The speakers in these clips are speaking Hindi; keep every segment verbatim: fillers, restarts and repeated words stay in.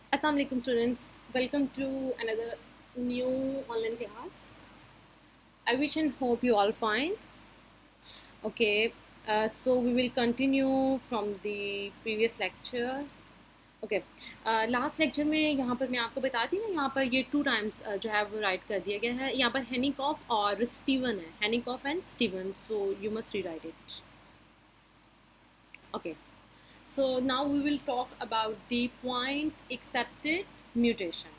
Assalamu alaikum students, welcome to another new online class. I wish and hope you all fine. Okay, uh, so we will continue from the previous lecture. Okay last lecture में यहाँ पर मैं आपको बताती हूँ ना, यहाँ पर ये टू टाइम्स uh, जो है वो राइट कर दिया गया है. यहाँ पर हेनिकॉफ और स्टीवन है, Henikoff and Steven, so you must rewrite it. Okay, so now we will talk about the point accepted mutation.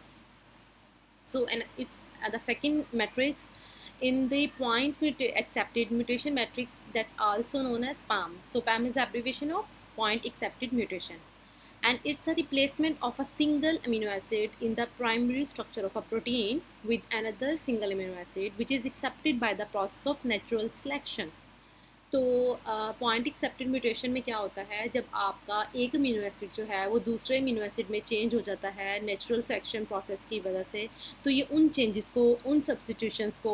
So and it's uh, the second matrix in the point muta accepted mutation matrix, that's also known as P A M. So P A M is the abbreviation of point accepted mutation, and it's a replacement of a single amino acid in the primary structure of a protein with another single amino acid which is accepted by the process of natural selection. तो पॉइंट एक्सेप्टेड म्यूटेशन में क्या होता है, जब आपका एक अमीनो एसिड जो है वो दूसरे अमीनो एसिड में चेंज हो जाता है नेचुरल सिलेक्शन प्रोसेस की वजह से, तो ये उन चेंजेस को, उन सब्स्टिट्यूशंस को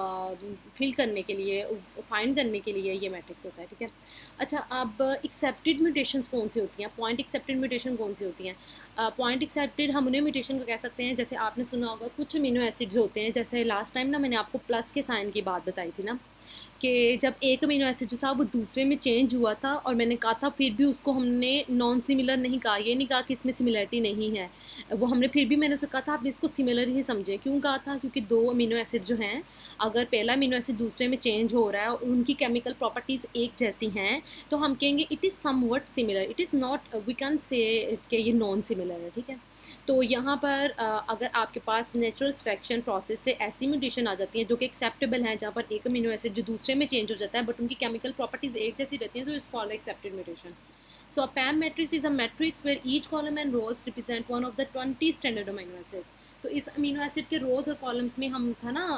फिल करने के लिए, फाइंड करने के लिए ये मैट्रिक्स होता है. ठीक है. अच्छा, अब एक्सेप्टेड म्यूटेशंस कौन सी होती हैं, पॉइंट एक्सेप्टेड म्यूटेशन कौन सी होती हैं? पॉइंट एक्सेप्टेड हम उन्हें म्यूटेशन को कह सकते हैं, जैसे आपने सुना होगा कुछ अमीनो एसिड्स होते हैं, जैसे लास्ट टाइम ना मैंने आपको प्लस के साइन की बात बताई थी ना, कि जब एक अमीनो एसिड जो था वो दूसरे में चेंज हुआ था, और मैंने कहा था फिर भी उसको हमने नॉन सिमिलर नहीं कहा, ये नहीं कहा कि इसमें सिमिलरिटी नहीं है, वो हमने फिर भी मैंने उसे कहा था आप इसको सिमिलर ही समझे. क्यों कहा था? क्योंकि दो अमीनो एसिड जो हैं, अगर पहला अमीनो एसिड दूसरे में चेंज हो रहा है और उनकी केमिकल प्रॉपर्टीज़ एक जैसी हैं, तो हम कहेंगे it is something similar, it is not, we can say कि ये नॉन सिमिलर है. ठीक है. तो यहाँ पर अगर आपके पास नेचुरल सिलेक्शन प्रोसेस से ऐसी म्यूटेशन आ जाती हैं जो कि एक्सेप्टेबल हैं, जहाँ पर एक अमीनो एसिड जो दूसरे में चेंज हो जाता है बट उनकी केमिकल प्रॉपर्टीज एक जैसी रहती हैं, so it's called accepted mutation. So a P A M matrix is a matrix where each column and rows represent one of the twenty standard amino acid. तो इस अमीनो एसिड के रोज और कॉलम्स में हम था ना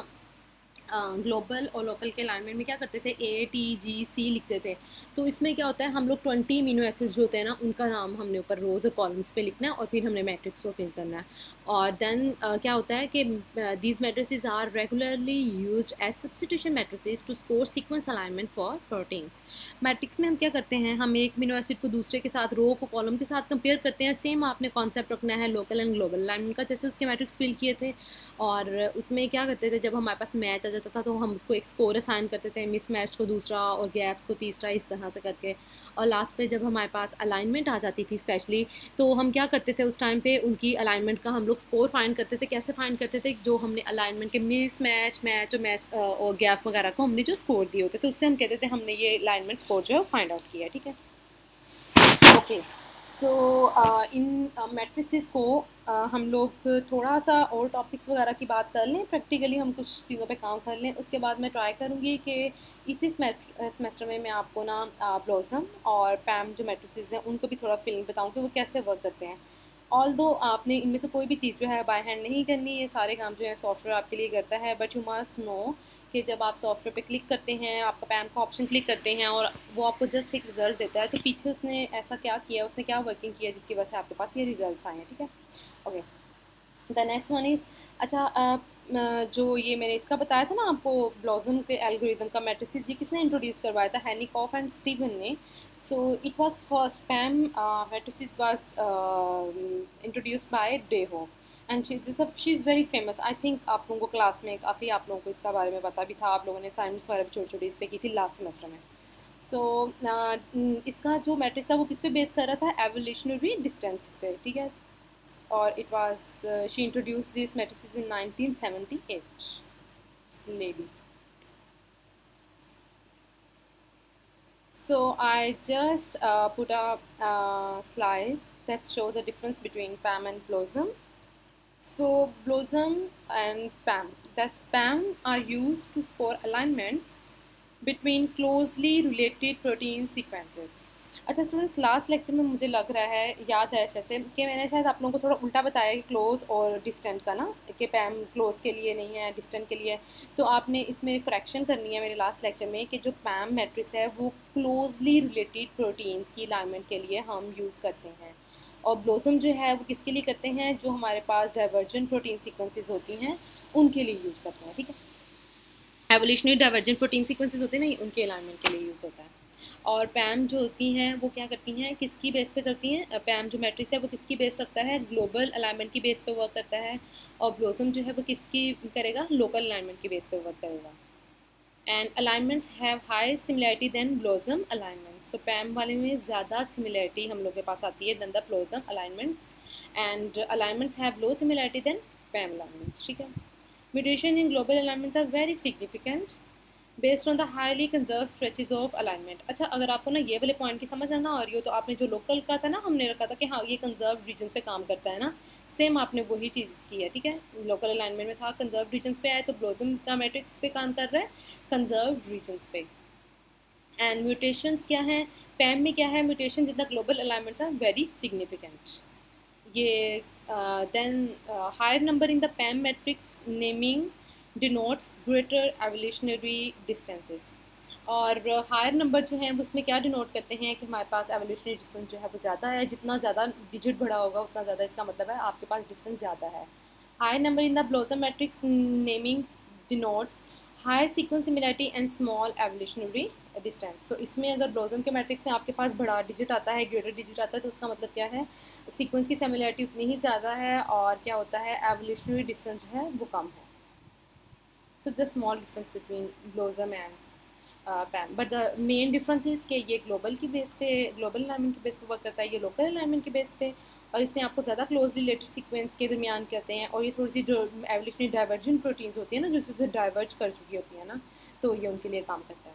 ग्लोबल और लोकल के अलाइनमेंट में क्या करते थे, ए टी जी सी लिखते थे. तो इसमें क्या होता है, हम लोग ट्वेंटी अमीनो एसिड्स जो होते हैं ना, उनका नाम हमने ऊपर रोज और कॉलम्स पे लिखना है और फिर हमने मैट्रिक्स को फिल करना है. और देन uh, क्या होता है कि these matrices are regularly used as substitution matrices to score sequence alignment for proteins. Matrix में हम क्या करते हैं, हम एक अमीनो एसिड को दूसरे के साथ, रो को कॉलम के साथ कंपेयर करते हैं. सेम आपने कॉन्सेप्ट रखना है लोकल एंड ग्लोबल अलाइनमेंट का, जैसे उसके मैट्रिक्स फिल किए थे. और उसमें क्या करते थे, जब हमारे पास मैच आ जाता था तो हम उसको एक स्कोर असाइन करते थे, मिस मैच को दूसरा और गैप्स को तीसरा, इस तरह से करके. और लास्ट पे जब हमारे पास अलाइनमेंट आ जाती थी स्पेशली, तो हम क्या करते थे उस टाइम पे, उनकी अलाइनमेंट का हम लोग स्कोर फाइंड करते थे. कैसे फाइंड करते थे? जो हमने अलाइनमेंट के मिस मैच, मैच और मैच और गैप वगैरह को हमने जो स्कोर दिए होते थे, उससे हम कहते थे हमने ये अलाइनमेंट स्कोर जो है फाइंड आउट किया. ठीक है. ओके, सो इन मैट्रिसेस को uh, हम लोग थोड़ा सा और टॉपिक्स वगैरह की बात कर लें, प्रैक्टिकली हम कुछ चीज़ों पे काम कर लें. उसके बाद मैं ट्राई करूँगी कि इसी सेमेस्टर में मैं आपको ना ब्लॉसम और पैम जो मैट्रिसेस हैं उनको भी थोड़ा फीलिंग बताऊँ कि वो कैसे वर्क करते हैं. ऑल दो आपने इनमें से कोई भी चीज़ जो है बाय हैंड नहीं करनी, ये सारे काम जो है सॉफ्टवेयर आपके लिए करता है. बट यू मस्ट नो कि जब आप सॉफ्टवेयर पे क्लिक करते हैं, आपका पैम का ऑप्शन क्लिक करते हैं और वो आपको जस्ट एक रिजल्ट देता है, तो पीछे उसने ऐसा क्या किया, उसने क्या वर्किंग किया जिसकी वजह से आपके पास ये रिजल्ट्स आए हैं. ठीक है. Okay, the next one is, अच्छा uh, जो ये मैंने इसका बताया था ना आपको, ब्लॉसम के एल्गोरिदम का मैट्रिसेस, ये किसने इंट्रोड्यूस करवाया था? हेनिकॉफ एंड स्टीवन ने. So it was first PAM matrices was introduced by Dayhoff, and she this she is very famous. I think आप लोगों को क्लास में काफ़ी आप लोगों को इसका बारे में पता भी था, आप लोगों ने साइंस वगैरह छोटी छोटी इस पर की थी लास्ट सेमेस्टर में. सो so, uh, इसका जो मैट्रिक्स था वो किस पे बेस कर रहा था? एवोल्यूशनरी डिस्टेंसेस पे. ठीक है. और it was uh, she introduced these matrices in nineteen seventy-eight. This lady. So I just uh, put a uh, slide that show the difference between P A M and blossom. So blossom and P A M, thus P A M are used to score alignments between closely related protein sequences. अच्छा स्टूडेंट, क्लास लेक्चर में मुझे लग रहा है, याद है जैसे कि मैंने शायद आप लोगों को थोड़ा उल्टा बताया कि क्लोज और डिस्टेंट का ना, कि पैम क्लोज के लिए नहीं है, डिस्टेंट के लिए. तो आपने इसमें करेक्शन करनी है मेरे लास्ट लेक्चर में कि जो पैम मैट्रिक्स है वो क्लोजली रिलेटेड प्रोटीन्स की अलाइनमेंट के लिए हम यूज़ करते हैं, और ब्लॉसम जो है वो किसके लिए करते हैं? जो हमारे पास डाइवर्जेंट प्रोटीन सीक्वेंसेस होती हैं उनके लिए यूज़ करते हैं. ठीक है. एवोल्यूशनरी डाइवर्जेंट प्रोटीन सीक्वेंसेस होते हैं ना, उनके अलाइनमेंट के लिए यूज़ होता है. और पैम जो होती हैं वो क्या करती हैं, किसकी बेस पे करती हैं, पैम जो मैट्रिक्स है वो किसकी बेस रखता है, ग्लोबल अलाइनमेंट की बेस पे वर्क करता है, और ब्लोसम जो है वो किसकी करेगा, लोकल अलाइनमेंट की बेस पे वर्क करेगा। And alignments have high similarity than BLOSUM alignments, so PAM वाले में ज़्यादा सिमिलैरिटी हम लोग के पास आती है than the BLOSUM alignments, and alignments have low similarity than PAM alignments, ठीक है। Mutation in global alignments are very significant based on the highly conserve stretches of alignment. अच्छा, अगर आपको ना ये वाले पॉइंट की समझ आना आ रही हो तो आपने जो लोकल का था ना, हमने रखा था कि हाँ ये कंजर्व रीजन्स पे काम करता है ना, सेम आपने वही चीज़ की है, ठीक है। लोकल अलाइनमेंट में था कंजर्व रीजन्स पे आया, तो ब्लोसम का मैट्रिक्स पे काम कर रहा है कंजर्व रीजन्स पे। एंड म्यूटेशंस क्या हैं, पैम में क्या है, mutation in the global alignments are very significant. ये then higher number in the PAM matrix naming denotes greater evolutionary distances, और हायर नंबर जो हैं वो उसमें क्या डिनोट करते हैं कि हमारे पास एवोल्यूशनरी डिस्टेंस जो है वो ज़्यादा है, जितना ज़्यादा डिजिट बढ़ा होगा उतना ज़्यादा इसका मतलब है आपके पास डिस्टेंस ज़्यादा है। Higher number in the BLOSUM matrix naming denotes higher sequence similarity and small evolutionary distance. तो इसमें अगर ब्लोसम के मैट्रिक्स में आपके पास बड़ा डिजिट आता है, ग्रेटर डिजिट आता है, तो उसका मतलब क्या है, सीक्वेंस की सिमिलैरिटी उतनी ही ज़्यादा है, और क्या होता है एवोल्यूशनरी डिस्टेंस जो है वो कम है। So the small difference between blossom and uh, PAM, but the main difference is कि ये ग्लोबल की बेस पे, ग्लोबल अलाइनमेंट की बेस पे वर्क करता है, ये लोकल अलाइनमेंट की बेस पे, और इसमें आपको ज़्यादा क्लोजली रिलेटेड सीक्वेंस के दरमियान कहते हैं, और ये थोड़ी सी जो एवोल्यूशनरी डाइवर्जेंट प्रोटीन्स होती है ना, जो इससे डाइवर्ज कर चुकी होती है ना, तो ये उनके लिए काम करता है।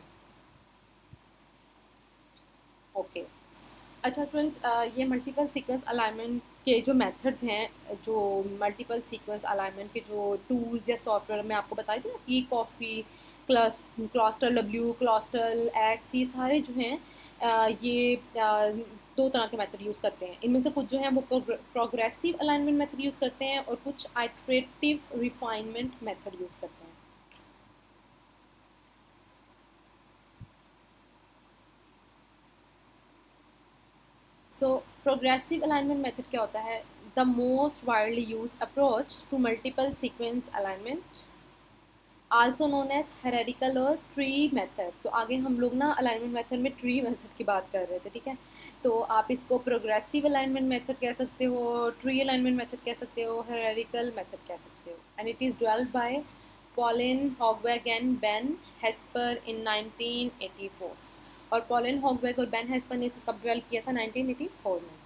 Okay okay. अच्छा स्टूडेंट्स, ये मल्टीपल सीक्वेंस अलाइनमेंट के जो मेथड्स हैं, जो मल्टीपल सीक्वेंस अलाइनमेंट के जो टूल्स या सॉफ्टवेयर मैं आपको बताई थी ना, ई कॉफ़ी, क्लस क्लस्टर डब्ल्यू, क्लस्टर एक्स, ये सारे जो हैं uh, ये uh, दो तरह के मेथड यूज़ करते हैं। इनमें से कुछ जो हैं वो प्रोग्रेसिव अलाइनमेंट मेथड यूज़ करते हैं, और कुछ आइट्रेटिव रिफाइनमेंट मेथड यूज़ करते हैं। सो प्रोग्रेसिव अलाइनमेंट मेथड क्या होता है, the most widely use approach to multiple sequence alignment, also known as hierarchical और ट्री मेथड। तो आगे हम लोग ना अलाइनमेंट मेथड में ट्री मेथड की बात कर रहे थे, ठीक है। तो आप इसको प्रोग्रेसिव अलाइनमेंट मेथड कह सकते हो, ट्री अलाइनमेंट मेथड कह सकते हो, हेरेडिकल मेथड कह सकते हो, and it is developed by Paulien Hogeweg and Ben Hesper in nineteen eighty four. और पॉलिन हॉगवैग और बेन हेस्पर ने इसको कब डेवलप किया था, नाइनटीन एटी फोर में।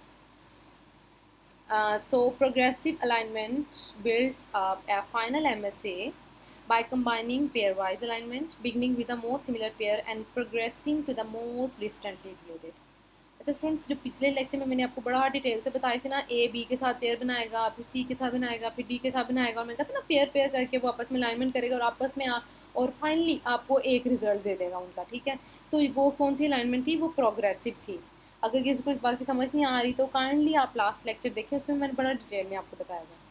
So progressive alignment builds up a final MSA by combining pairwise alignment beginning with the most similar pair and progressing to the most distantly related। अच्छा स्टूडेंट्स, जो पिछले लेक्चर में मैंने आपको बड़ा डिटेल से बताया थी ना, ए बी के साथ पेयर बनाएगा, फिर सी के साथ बनाएगा, फिर डी के साथ बनाएगा, और मैंने कहा था ना पेयर पेयर करके वो आपस में अलाइनमेंट करेगा और आपस में आ, और फाइनली आपको एक रिजल्ट दे देगा उनका, ठीक है। तो वो कौन सी अलाइनमेंट थी, वो प्रोग्रेसिव थी। अगर किसी को इस बात की समझ नहीं आ रही तो काइंडली आप लास्ट लेक्चर देखें, उसमें मैंने बड़ा डिटेल में आपको बताया था।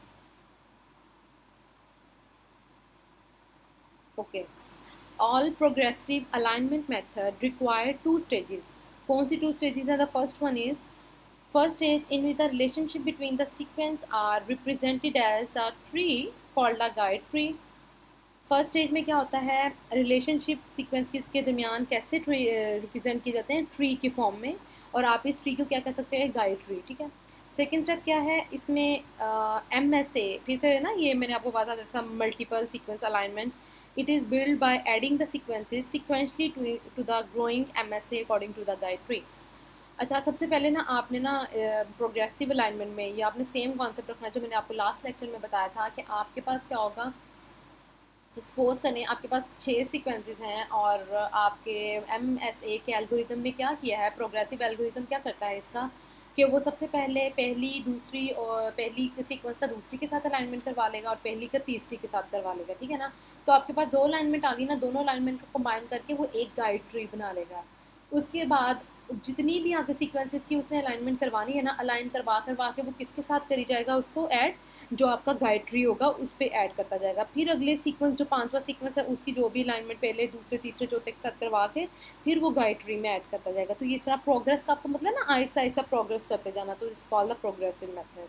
Okay, all progressive alignment method require two stages. कौन सी टू स्टेजेस है, the first one is first stage in which the relationship between the sequence are represented as a tree called a guide tree। First stage में क्या होता है, रिलेशनशिप सीक्वेंस के दरमियान कैसे ट्री रिप्रेजेंट किए जाते हैं, ट्री के फॉर्म में, और आप इस ट्री को क्या कह सकते हैं, गाइड ट्री, ठीक है। सेकेंड स्टेप क्या है इसमें, एम एस ए, फिर से ना ये मैंने आपको बताया जैसा multiple sequence alignment, it is build by adding the sequences sequentially to the growing M S A according to the guide tree. अच्छा, सबसे पहले ना आपने ना प्रोग्रेसिव अलाइनमेंट में ये आपने सेम कॉन्सेप्ट रखना है जो मैंने आपको लास्ट लेक्चर में बताया था, कि आपके पास क्या होगा, सपोज करें आपके पास छः सीक्वेंसेस हैं, और आपके एम एस ए के एल्गोरिथम ने क्या किया है, प्रोग्रेसिव एल्गोरिथम क्या करता है इसका, कि वो सबसे पहले पहली दूसरी और पहली सीक्वेंस का दूसरी के साथ अलाइनमेंट करवा लेगा, और पहली का तीसरी के साथ करवा लेगा, ठीक है ना। तो आपके पास दो अलाइनमेंट आ गई ना, दोनों अलाइनमेंट को कंबाइन करके वो एक गाइड ट्री बना लेगा। उसके बाद जितनी भी आगे सीक्वेंसेस की उसने अलाइनमेंट करवानी है ना, अलाइन करवा करवा के वो किसके साथ करी जाएगा, उसको ऐड, जो आपका गाइड ट्री होगा उस पर ऐड करता जाएगा। फिर अगले सीक्वेंस जो पांचवा सीक्वेंस है उसकी जो भी अलाइनमेंट पहले दूसरे तीसरे चौथे के साथ करवा के फिर वो गाइड ट्री में ऐड करता जाएगा। तो ये सारा प्रोग्रेस का आपको मतलब ना ऐसा ऐसा प्रोग्रेस करते जाना, तो it's called the progressive method.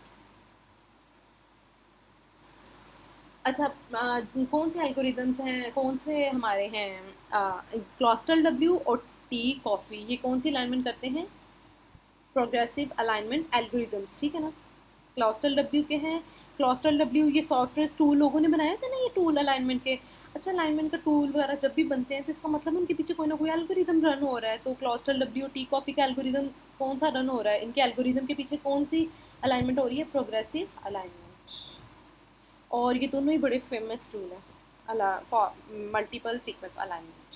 अच्छा, कौन से एल्गोरिदम्स हैं, कौन से हमारे हैं, क्लस्टर डब्ल्यू और टी कॉफ़ी, ये कौन सी अलाइनमेंट करते हैं? प्रोग्रेसिव अलाइनमेंट एल्गोरिदम्स, ठीक है ना। क्लॉस्टल डब्ल्यू के हैं, क्लॉस्टल डब्ल्यू ये सॉफ्टवेयर टूल लोगों ने बनाए थे ना, ये टूल अलाइनमेंट के। अच्छा, अलाइनमेंट का टूल वगैरह जब भी बनते हैं तो इसका मतलब उनके पीछे कोई ना कोई एल्गोरिदम रन हो रहा है। तो क्लॉस्टल डब्ल्यू टी कॉफ़ी का एल्गोरिदम कौन सा रन हो रहा है? इनके एल्गोरिदम के पीछे कौन सी अलाइनमेंट हो रही है? Progressive alignment. और ये दोनों ही बड़े फेमस टूल हैं अला for multiple sequence alignment.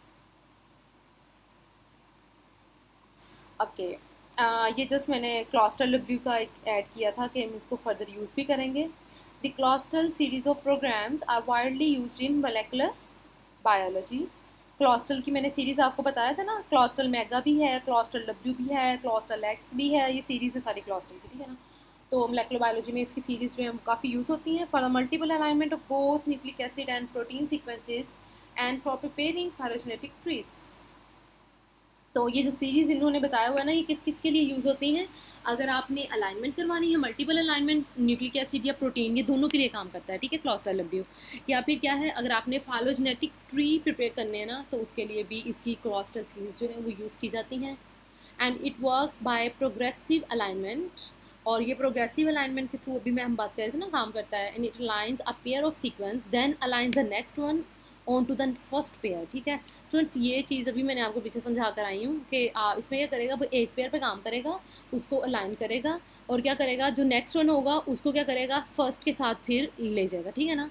Okay, ये जस्ट मैंने क्लॉस्टल डब्ल्यू का एक ऐड किया था कि हम इसको फर्दर यूज़ भी करेंगे। The Clustal series of programs are widely used in molecular biology. Clustal की मैंने सीरीज़ आपको बताया था ना, क्लॉस्टल मेगा भी है, क्लॉस्टल डब्ल्यू भी है, क्लॉस्टल एक्स भी है, ये सीरीज़ है सारी क्लॉस्टल की, ठीक है ना। तो मोलेकुलर बायोलॉजी में इसकी सीरीज़ जो है वो काफ़ी यूज़ होती हैं for the multiple alignment of both nucleic acid and protein sequences and for preparing phylogenetic trees. तो ये जो सीरीज़ इन्होंने बताया हुआ है ना, ये किस किस के लिए यूज़ होती हैं? अगर आपने अलाइनमेंट करवानी है, मल्टीपल अलाइनमेंट, न्यूक्लिक एसिड या प्रोटीन, ये दोनों के लिए काम करता है, ठीक है, क्लॉस्टल डब्ल्यू। या फिर क्या है, अगर आपने फाइलोजेनेटिक ट्री प्रिपेयर करने हैं ना, तो उसके लिए भी इसकी क्लॉस्टल सीरीज़ जो है वो यूज़ की जाती हैं। And it works by progressive alignment, और ये प्रोग्रेसिव अलाइनमेंट के थ्रू अभी मैं हम बात कर रहे थे ना, काम करता है। And it aligns a pair of sequence then align the next one on to the first pair, ठीक है स्टूडेंट्स। ये चीज़ अभी मैंने आपको पीछे समझा कर आई हूँ कि आप इसमें क्या करेगा, वो एक पेयर पे काम करेगा, उसको अलाइन करेगा, और क्या करेगा, जो नेक्स्ट वन होगा उसको क्या करेगा, फर्स्ट के साथ फिर ले जाएगा, ठीक है ना।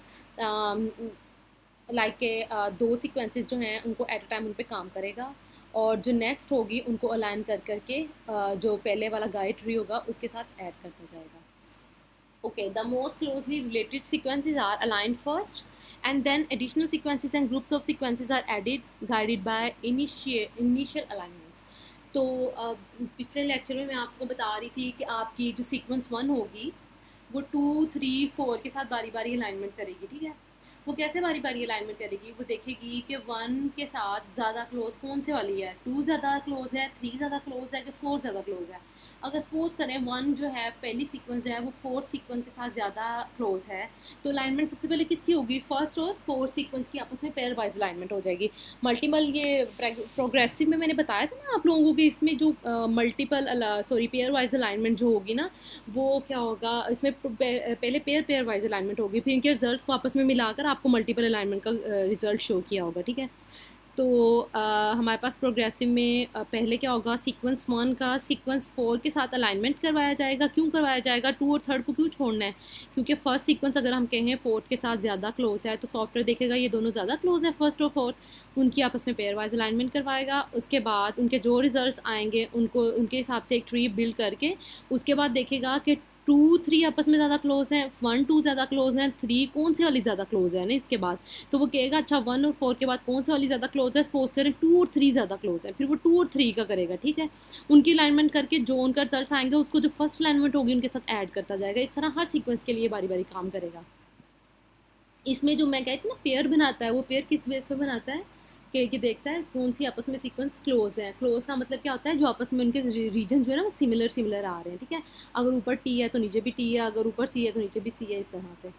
लाइक के दो सीक्वेंसेस जो हैं उनको एट अ टाइम उन पर काम करेगा, और जो नेक्स्ट होगी उनको अलाइन कर करके जो पहले वाला गाइड ट्री होगा उसके साथ ऐड करता जाएगा। Okay, the most closely related sequences are aligned first, and then additional sequences and groups of sequences are added, guided by initial initial alignments. तो uh, पिछले लेक्चर में मैं आपको बता रही थी कि आपकी जो सीक्वेंस वन होगी वो टू थ्री फोर के साथ बारी बारी अलाइनमेंट करेगी, ठीक है। वो कैसे बारी बारी अलाइनमेंट करेगी, वो देखेगी कि वन के साथ ज़्यादा क्लोज कौन से वाली है, टू ज़्यादा क्लोज है, थ्री ज़्यादा क्लोज है, कि फोर ज़्यादा क्लोज है। अगर सपोज करें वन जो है पहली सीक्वेंस जो है वो फोर्थ सीक्वेंस के साथ ज़्यादा क्लोज है, तो अलाइनमेंट सबसे पहले किसकी होगी, फर्स्ट और फोर्थ सीक्वेंस की आपस में पेयर वाइज अलाइनमेंट हो जाएगी। मल्टीपल ये प्रोग्रेसिव में मैंने बताया था ना आप लोगों को कि इसमें जो multiple sorry pairwise alignment जो होगी ना, वो क्या होगा, इसमें पहले पेयर पेयर वाइज अलाइनमेंट होगी, फिर इनके रिजल्ट को आपस में मिलाकर आपको मल्टीपल अलाइनमेंट का रिजल्ट शो किया होगा, ठीक है। तो आ, हमारे पास प्रोग्रेसिव में आ, पहले क्या होगा, सीक्वेंस वन का सीक्वेंस फोर के साथ अलाइनमेंट करवाया जाएगा। क्यों करवाया जाएगा, टू और थर्ड को क्यों छोड़ना है, क्योंकि फर्स्ट सीक्वेंस अगर हम कहें फोर्थ के साथ ज़्यादा क्लोज है तो सॉफ्टवेयर देखेगा ये दोनों ज़्यादा क्लोज है, फर्स्ट और फोर्थ, उनकी आपस में पेयर वाइज अलाइनमेंट करवाएगा। उसके बाद उनके जो रिजल्ट आएंगे उनको उनके हिसाब से एक ट्री बिल्ड करके उसके बाद देखेगा कि टू थ्री आपस में ज़्यादा क्लोज हैं, वन टू ज़्यादा क्लोज हैं, थ्री कौन सी वाली ज़्यादा क्लोज है ना, इसके बाद तो वो कहेगा अच्छा वन और फोर के बाद कौन सी वाली ज़्यादा क्लोज है, सपोज करें टू और थ्री ज़्यादा क्लोज है, फिर वो टू और थ्री का करेगा, ठीक है। उनकी अलाइनमेंट करके जो उनका रिजल्ट आएंगे उसको जो फर्स्ट अलाइनमेंट होगी उनके साथ ऐड करता जाएगा। इस तरह हर सीक्वेंस के लिए बारी बारी काम करेगा। इसमें जो मैं कहती हूँ ना पेयर बनाता है, वो पेयर किस बेस पे बनाता है कि ये देखता है कौन सी आपस में सीक्वेंस क्लोज है। क्लोज का मतलब क्या होता है, जो आपस में उनके रीजन जो है ना वो सिमिलर सिमिलर आ रहे हैं, ठीक है। अगर ऊपर टी है तो नीचे भी टी है, अगर ऊपर सी है तो नीचे भी सी है, इस तरह से।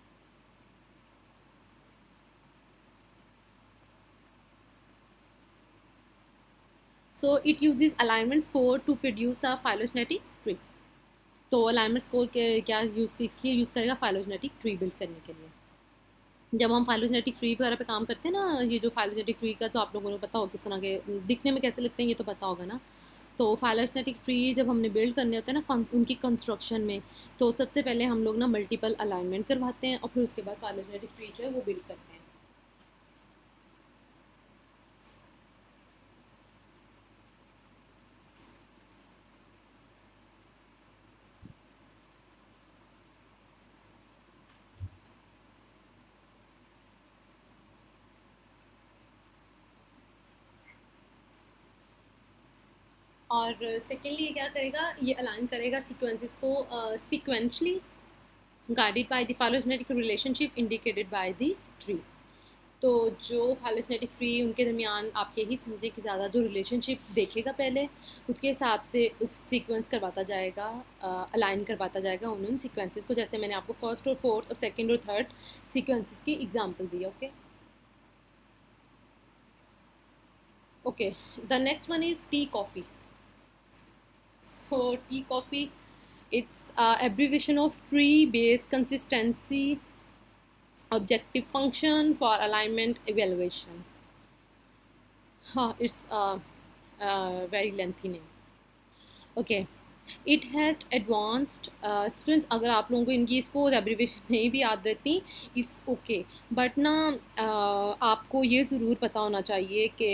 So it uses alignment score to produce a phylogenetic tree. तो अलाइनमेंट स्कोर के क्या यूज़ इसलिए यूज़ करेगा, फाइलोजेनेटिक ट्री बिल्ड करने के लिए। जब हम फाइलोजेनेटिक ट्री वगैरह पे काम करते हैं ना, ये जो फाइलोजेनेटिक ट्री का तो आप लोगों को पता होगा किस तरह के दिखने में कैसे लगते हैं, ये तो पता होगा ना। तो फाइलोजेनेटिक ट्री जब हमने बिल्ड करने होते हैं ना उनकी कंस्ट्रक्शन में, तो सबसे पहले हम लोग ना मल्टीपल अलाइनमेंट करवाते हैं और फिर उसके बाद फाइलोजेनेटिक ट्री जो है वो बिल्ड करते हैं। और सेकेंडली क्या करेगा, ये अलाइन करेगा सीक्वेंसेस को sequentially guided by the phylogenetic relationship indicated by the tree. तो जो फाइलोजेनेटिक ट्री उनके दरमियान आप यही समझे कि ज़्यादा जो रिलेशनशिप देखेगा पहले, उसके हिसाब से उस सीक्वेंस करवाता जाएगा, अलाइन करवाता जाएगा उन उन सीक्वेंसेस को, जैसे मैंने आपको फर्स्ट और फोर्थ और सेकंड और थर्ड सीक्वेंसेस की एग्जांपल दी। Okay, Okay, the next one is tea coffee. So tea coffee, it's uh, abbreviation of tree based consistency objective function for alignment evaluation. Huh, it's a, a very lengthy name. Okay, it has advanced students, अगर आप लोगों को इनकी इसको एब्रीवेशन नहीं भी याद रहती इस ओके, बट ना uh, आपको ये ज़रूर पता होना चाहिए कि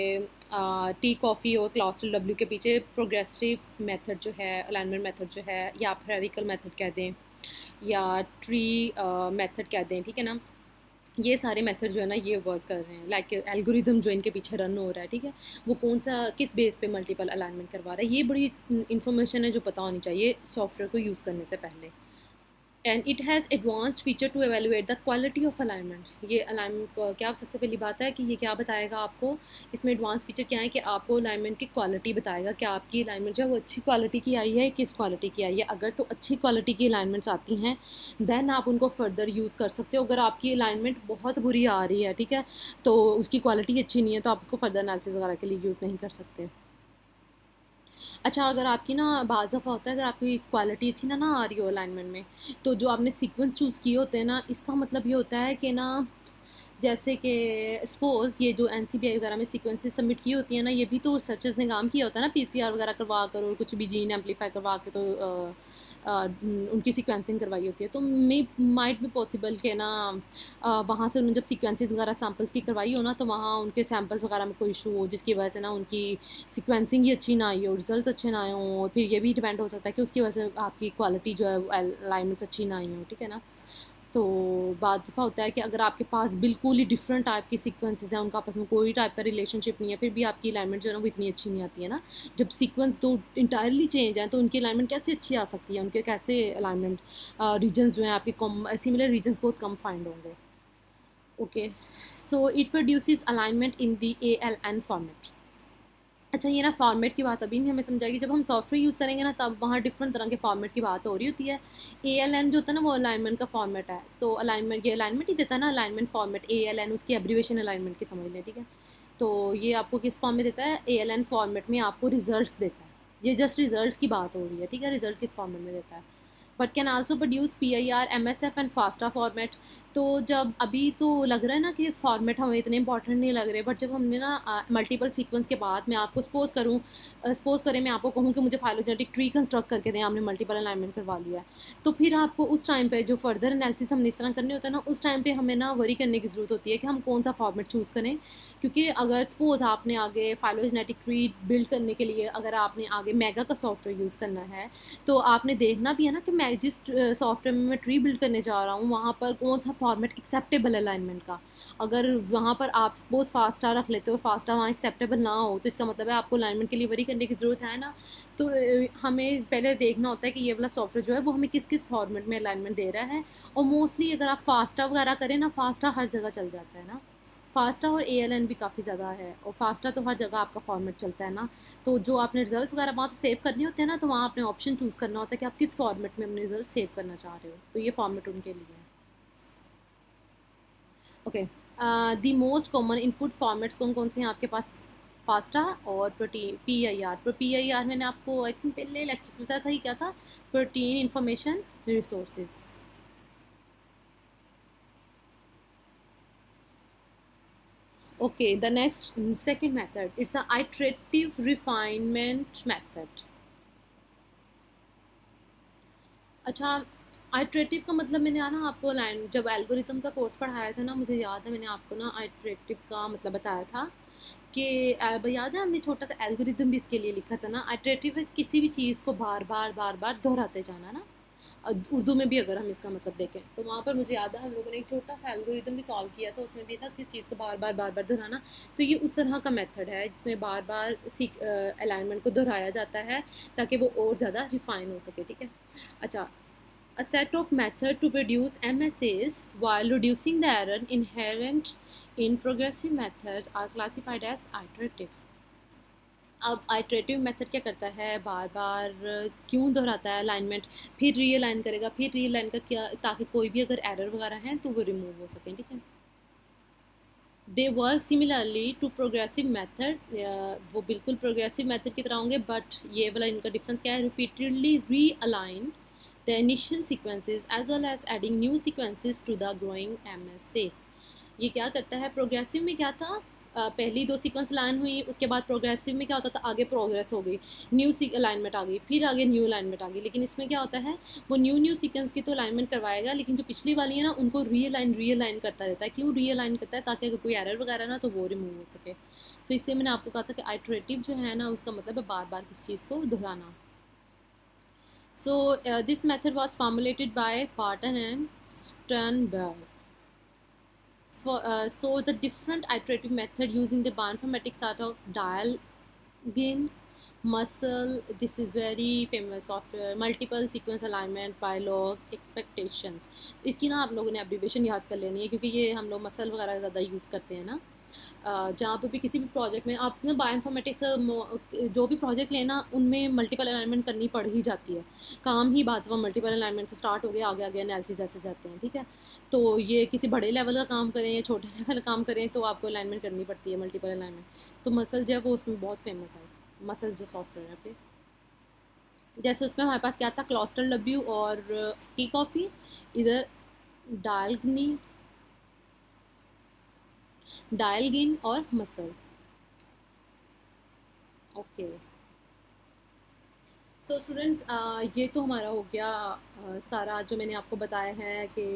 टी कॉफ़ी और क्लास टू डब्ल्यू के पीछे प्रोग्रेसिव मेथड जो है, अलाइनमेंट मेथड जो है, या आप हेरिकल मेथड कह दें या ट्री मेथड कह दें, ठीक है ना, ये सारे मेथड जो है ना ये वर्क कर रहे हैं, लाइक एल्गोरिदम जो इनके पीछे रन हो रहा है, ठीक है, वो कौन सा किस बेस पे मल्टीपल अलाइनमेंट करवा रहा है, ये बड़ी इन्फॉर्मेशन है जो पता होनी चाहिए सॉफ्टवेयर को यूज़ करने से पहले. And it has advanced feature to evaluate the quality of alignment. ये अलाइनमेंट क्या सबसे पहली बात है कि ये क्या बताएगा आपको, इसमें एडवांस फीचर क्या है कि आपको अलाइनमेंट की क्वालिटी बताएगा कि आपकी अलाइनमेंट जो है वो अच्छी क्वालिटी की आई है, किस क्वालिटी की आई है. अगर तो अच्छी क्वालिटी की अलाइनमेंट्स आती हैं देन आप उनको फर्दर यूज़ कर सकते हो. अगर आपकी अलाइनमेंट बहुत बुरी आ रही है, ठीक है, तो उसकी क्वालिटी अच्छी नहीं है, तो आप उसको फर्दर एनालिसिस वगैरह के लिए यूज़ नहीं कर सकते. अच्छा, अगर आपकी ना बाज़ दफ़ा होता है अगर आपकी क्वालिटी अच्छी ना ना आ रही हो अलाइनमेंट में, तो जो आपने सीक्वेंस चूज़ किए होते हैं ना, इसका मतलब ये होता है कि ना जैसे कि सपोज़ ये जो एन सी बी आई वगैरह में सीक्वेंसेस सबमिट की होती हैं ना, ये भी तो रिसर्चर्स ने काम किया होता है ना, पी सी आर वगैरह करवा कर और कुछ भी जीन एम्पलीफाई करवा के, तो आ, आ, उनकी सीक्वेंसिंग करवाई होती है. तो मे माइट भी पॉसिबल कि ना वहाँ से उन्होंने जब सीक्वेंसेस वगैरह सैम्पल्स की करवाई हो ना, तो वहाँ उनके सैम्पल्स वगैरह में कोई इशू हो जिसकी वजह से ना उनकी सीक्वेंसिंग ही अच्छी ना आई हो, रिजल्ट अच्छे ना आए हों, और फिर ये भी डिपेंड हो सकता है कि उसकी वजह से आपकी क्वालिटी जो है अलाइनमेंट्स अच्छी ना आई हो, ठीक है ना. तो बाद दफ़ा होता है कि अगर आपके पास बिल्कुल ही डिफरेंट टाइप की सीक्वेंसेस हैं, उनका आपस में कोई टाइप का रिलेशनशिप नहीं है, फिर भी आपकी अलाइनमेंट जो है ना वो इतनी अच्छी नहीं आती है ना. जब सीक्वेंस दो इंटायरली चेंज हैं तो उनकी अलाइनमेंट कैसे अच्छी आ सकती है, उनके कैसे अलाइनमेंट रीजन्स जो हैं आपके कम सिमिलर रीजन्स बहुत कम फाइंड होंगे. Okay, so it produces alignment in the A L N format. अच्छा, ये ना फॉर्मेट की बात अभी नहीं हमें समझाएगी, जब हम सॉफ्टवेयर यूज़ करेंगे ना तब वहाँ डिफरेंट तरह के फॉर्मेट की बात हो रही होती है. ए एल एन जो होता है ना वो अलाइनमेंट का फॉर्मेट है, तो अलाइनमेंट ये अलाइनमेंट ही देता है ना, alignment format. A L N उसकी एब्रीवेशन अलाइनमेंट की समझ लें, ठीक है. तो ये आपको किस फॉर्म में देता है, ए एल एन फॉर्मेट में आपको रिजल्ट देता है. ये जस्ट रिजल्ट की बात हो रही है, ठीक है, रिजल्ट किस फॉर्मेट में देता है. But can also produce P I R, M S F and FASTA format. तो जब अभी तो लग रहा है ना कि फॉर्मेट हमें इतने इंपॉर्टेंट नहीं लग रहे, बट जब हमने ना मल्टीपल सीक्वेंस के बाद मैं आपको सपोज करूँ सपोज करें मैं आपको कहूँ कि मुझे फाइलोजेनेटिक ट्री कंस्ट्रक्ट करके दें, आपने मल्टीपल अलाइनमेंट करवा लिया है, तो फिर आपको उस टाइम पे जो फर्दर एनालिसिस हमने इस तरह करने होता है ना, उस टाइम पे हमें ना वरी करने की ज़रूरत होती है कि हम कौन सा फॉर्मेट चूज़ करें. क्योंकि अगर सपोज आपने आगे फाइलोजेनेटिक ट्री बिल्ड करने के लिए अगर आपने आगे मेगा का सॉफ्टवेयर यूज़ करना है, तो आपने देखना भी है ना कि मैं जिस सॉफ्टवेयर में मैं ट्री बिल्ड करने जा रहा हूँ वहाँ पर कौन सा फॉर्मेट एक्सेप्टेबल अलाइनमेंट का. अगर वहाँ पर आप सपोज फास्टा रख लेते हो, फास्टा वहाँ एक्सेप्टेबल ना हो, तो इसका मतलब है आपको अलाइनमेंट के लिए वरी करने की ज़रूरत है ना. तो हमें पहले देखना होता है कि ये वाला सॉफ्टवेयर जो है वो हमें किस किस फॉर्मेट में अलाइनमेंट दे रहा है. और मोस्टली अगर आप फास्टा वगैरह करें ना, फास्टा हर जगह चल जाता है ना, फास्टा और ए एल एन भी काफ़ी ज़्यादा है, और फास्टा तो हर जगह आपका फॉर्मेट चलता है ना. तो जो आपने रिजल्ट्स वगैरह वहाँ से सेव करने होते हैं ना, तो वहाँ आपने ऑप्शन चूज़ करना होता है कि आप किस फॉर्मेट में अपने रिजल्ट सेव करना चाह रहे हो, तो ये फॉर्मेट उनके लिए है. Okay, the most common input formats कौन कौन से हैं आपके पास, फास्टा और protein P I R. P I R मैंने आपको आई थिंक पहले लेक्चर में बताया था, ही क्या था, protein information resources. Okay, the next second method, it's a iterative refinement method. अच्छा, आइट्रेटिव का मतलब मैंने ना आपको लाइन जब एल्गोरिथम का कोर्स पढ़ाया था ना, मुझे याद है मैंने आपको ना आइट्रेटिव का मतलब बताया था कि याद है हमने छोटा सा एल्गोरिथम भी इसके लिए लिखा था ना. आइट्रेटिव है किसी भी चीज़ को बार बार बार बार दोहराते जाना ना. उर्दू में भी अगर हम इसका मतलब देखें तो वहाँ पर मुझे याद है हम लोगों ने एक छोटा सा एल्गोरिथम भी सॉल्व किया था, उसमें भी था किस चीज़ को बार बार बार बार दोहराना. तो ये उस तरह का मेथड है जिसमें बार बार सीक अलाइनमेंट को दोहराया जाता है ताकि वो और ज़्यादा रिफाइन हो सके, ठीक है. अच्छा, a set of method to produce M S As while reducing the error inherent in progressive methods are classified as iterative. अब आइट्रेटिव मेथड क्या करता है, बार बार क्यों दोहराता है अलाइनमेंट, फिर रीअलाइन करेगा, फिर रीअलाइन का क्या, ताकि कोई भी अगर एरर वगैरह हैं तो वो रिमूव हो सके, ठीक है. They work similarly to progressive method, वो बिल्कुल प्रोग्रेसिव मेथड की तरह होंगे, बट ये वाला इनका डिफरेंस क्या है, repeatedly realign the initial sequences as well as adding new sequences to the growing M S A. ये क्या करता है, प्रोग्रेसिव में क्या था, Uh, पहली दो सीक्वेंस लाइन हुई, उसके बाद प्रोग्रेसिव में क्या होता था, आगे प्रोग्रेस हो गई, न्यू अलाइनमेंट आ गई, फिर आगे न्यू अलाइनमेंट आ गई। लेकिन इसमें क्या होता है, वो न्यू न्यू सीक्वेंस की तो अलाइनमेंट करवाएगा, लेकिन जो पिछली वाली है ना उनको री अलाइन री अलाइन करता रहता है। क्यों री अलाइन करता है, ताकि अगर कोई एरर वगैरह ना तो वो रिमूव हो सके। तो इसलिए मैंने आपको कहा था कि आइटरेटिव जो है ना उसका मतलब है बार बार किस चीज़ को दोहराना। So this method was formulated by Barton and Sternberg. For, uh, so the different iterative method using the bioinformatics sort of dial gain muscle, this is very famous software, multiple sequence alignment by log expectations। इसकी ना आप लोगों ने एब्रीवेशन याद कर लेनी है, क्योंकि ये हम लोग मसल वगैरह ज़्यादा यूज़ करते हैं ना। जहाँ पर भी किसी भी प्रोजेक्ट में आप ना बायोइन्फॉर्मेटिक्स जो भी प्रोजेक्ट लेना उनमें मल्टीपल अलाइनमेंट करनी पड़ ही जाती है। काम ही बात वह मल्टीपल अलाइनमेंट से स्टार्ट हो गया, आगे आगे एनालिसिस ऐसे जाते हैं, ठीक है। तो ये किसी बड़े लेवल का काम करें या छोटे लेवल का काम करें तो आपको अलाइनमेंट करनी पड़ती है, मल्टीपल अलाइनमेंट। तो मसल जो है वो उसमें बहुत फेमस है, मसल जो सॉफ्टवेयर है पे। जैसे उसमें हमारे पास क्या था, क्लॉस्टर डब्ल्यू और टी कॉफ़ी, इधर डायल्गनी डायल्गिन और मसल। ओके सो स्टूडेंट्स, ये तो हमारा हो गया uh, सारा जो मैंने आपको बताया है कि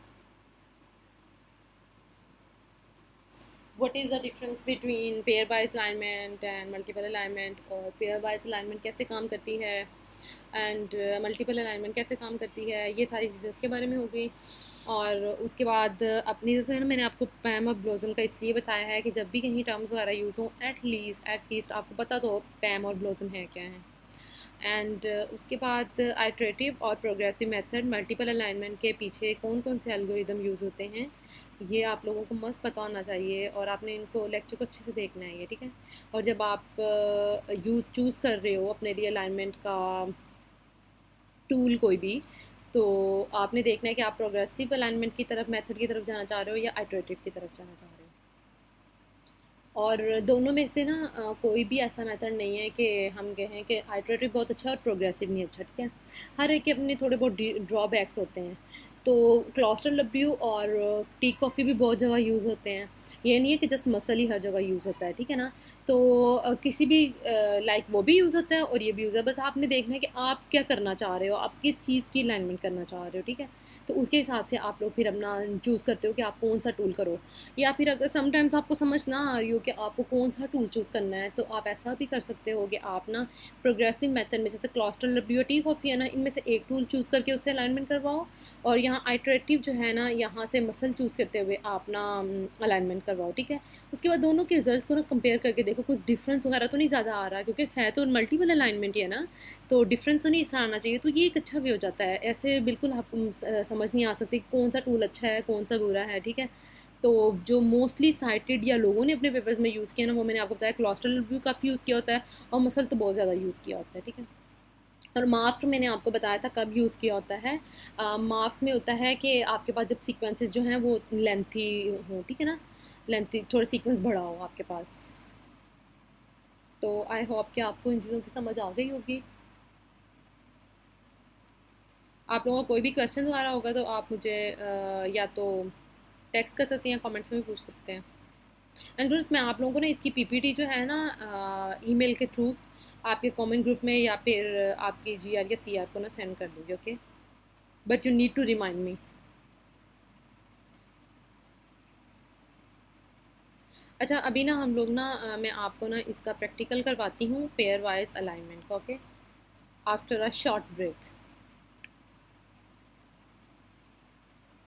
what is the difference between pair wise alignment and multiple alignment, और pair wise alignment कैसे काम करती है एंड मल्टीपल अलाइनमेंट कैसे काम करती है, ये सारी चीज़ें उसके बारे में हो गई। और उसके बाद अपनी जैसे ना मैंने आपको पैम और ब्लोजन का इसलिए बताया है कि जब भी कहीं टर्म्स वगैरह यूज़ हो एट लीस्ट एट लीस्ट आपको पता तो पैम और ब्लोजन है क्या है। एंड uh, उसके बाद आइटरेटिव और प्रोग्रेसिव मेथड मल्टीपल अलाइनमेंट के पीछे कौन कौन से एल्गोरिदम यूज़ होते हैं, ये आप लोगों को मस्त पता होना चाहिए, और आपने इनको लेक्चर को अच्छे से देखना है ये, ठीक है। और जब आप यूज uh, चूज़ कर रहे हो अपने लिए अलाइनमेंट का टूल कोई भी, तो आपने देखना है कि आप प्रोग्रेसिव अलाइनमेंट की तरफ मेथड की तरफ जाना चाह रहे हो या आइटरेटिव की तरफ जाना चाह रहे हो। और दोनों में से ना कोई भी ऐसा मेथड नहीं है कि हम कहें कि आइटरेटिव बहुत अच्छा और प्रोग्रेसिव नहीं अच्छा, ठीक है। हर एक के अपने थोड़े बहुत ड्रॉबैक्स होते हैं। तो क्लॉस्टर डब्ल्यू और टी कॉफ़ी भी बहुत जगह यूज़ होते हैं, ये नहीं है कि जस्ट मसल ही हर जगह यूज़ होता है, ठीक है ना। तो किसी भी लाइक वो भी यूज़ होता है और ये भी यूज़ है, बस आपने देखना है कि आप क्या करना चाह रहे हो, आप किस चीज़ की अलाइनमेंट करना चाह रहे हो, ठीक है। तो उसके हिसाब से आप लोग फिर अपना चूज़ करते हो कि आप कौन सा टूल करो। या फिर अगर समटाइम्स आपको समझ ना आ रही हो कि आपको कौन सा टूल चूज़ करना है, तो आप ऐसा भी कर सकते हो कि आप ना प्रोग्रेसिव मेथड में जैसे क्लॉस्टर डब्ल्यू टी कॉफ़ी है ना, इनमें से एक टूल चूज़ करके उससे अलाइनमेंट करवाओ, और यहाँ आइटरेटिव जो है ना यहाँ से मसल चूज़ करते हुए आप ना अलाइनमेंट करवाओ, ठीक है। उसके बाद दोनों के रिजल्ट को ना कंपेयर करके देखो कुछ डिफरेंस वगैरह तो नहीं ज़्यादा आ रहा, क्योंकि है तो मल्टीपल अलाइनमेंट ही है ना, तो डिफरेंस तो नहीं इससे आना चाहिए। तो ये एक अच्छा वे हो जाता है, ऐसे बिल्कुल आप समझ नहीं आ सकती कौन सा टूल अच्छा है कौन सा बुरा है, ठीक है। तो जो मोस्टली साइटेड या लोगों ने अपने पेपर्स में यूज़ किया ना, वो मैंने आपको बताया क्लॉस्टर डब्ल्यू काफ़ी यूज़ किया होता है, और मसल तो बहुत ज़्यादा यूज़ किया होता है, ठीक है। और माफ्ट मैंने आपको बताया था कब यूज़ किया होता है, माफ्ट में होता है कि आपके पास जब सीक्वेंसेस जो हैं वो लेंथी हो, ठीक है ना, लेंथी थोड़ा सीक्वेंस बड़ा हो आपके पास। तो आई होप कि आपको इन चीज़ों की समझ आ गई होगी। आप लोगों का कोई भी क्वेश्चन वगैरह होगा तो आप मुझे आ, या तो टेक्स्ट कर सकते हैं, कमेंट्स में भी पूछ सकते हैं। एंड फ्रेंड्स, मैं आप लोगों को ना इसकी पीपीटी जो है ना ईमेल के थ्रू आपके कमेंट ग्रुप में या फिर आपके जीआर या सीआर को ना सेंड कर दूँगी, okay, but you need to remind me. अच्छा, अभी ना हम लोग ना मैं आपको ना इसका प्रैक्टिकल करवाती हूँ पेयर वाइज अलाइनमेंट का, okay, after a short break.